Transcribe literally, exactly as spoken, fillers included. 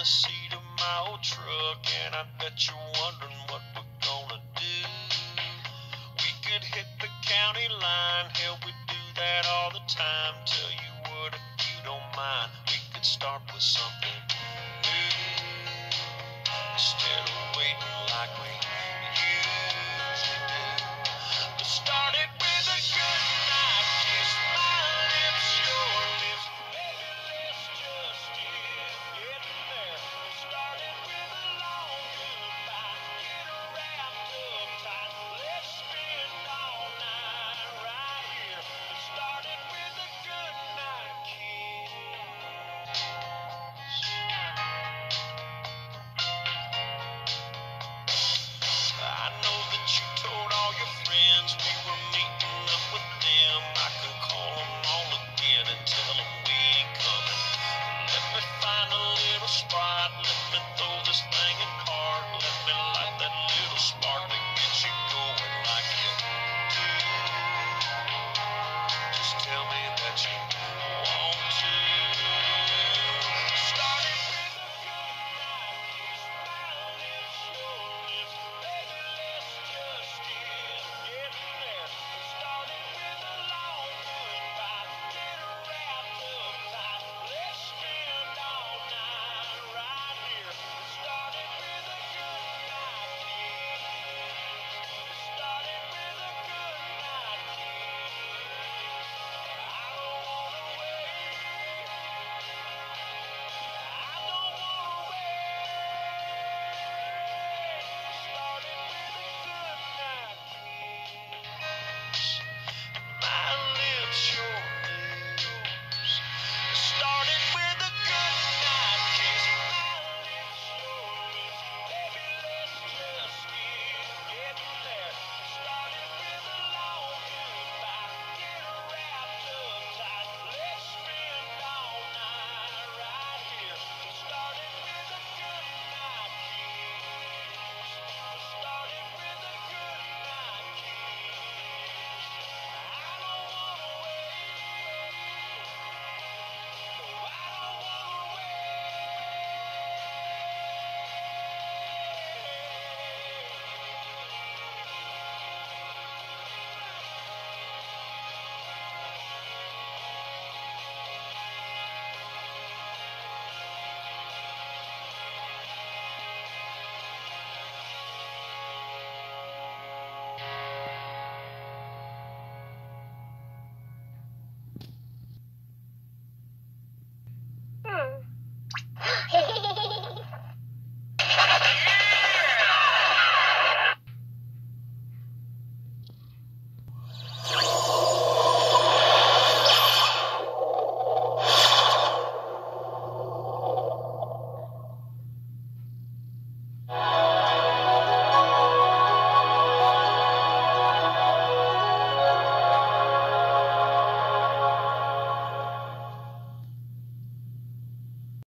the seat of my old truck, and I bet you're wondering what we're gonna do. We could hit the county line, hell, we do that all the time. Tell you what, if you don't mind, we could start with something